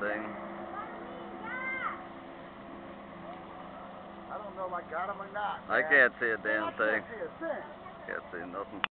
thing. I don't know if I got him or not. I can't see a damn I thing. can't see a thing. Can't see nothing.